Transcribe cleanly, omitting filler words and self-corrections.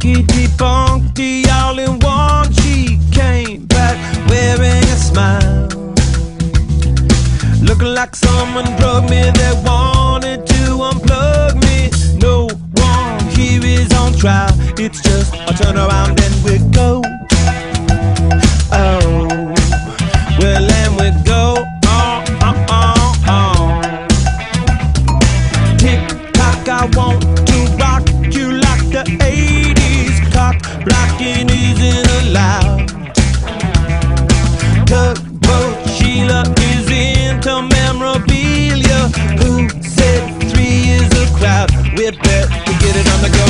Funky, funky, all in one. She came back wearing a smile, looking like someone drugged me. They wanted to unplug me. No one here is on trial. It's just a turn around and we go. Oh, well, and we go. Tick tock, I want to rock you like the 80s. Cock blocking isn't allowed. Tugboat Sheila is into memorabilia. Who said 3 is a crowd? We better get it on the go.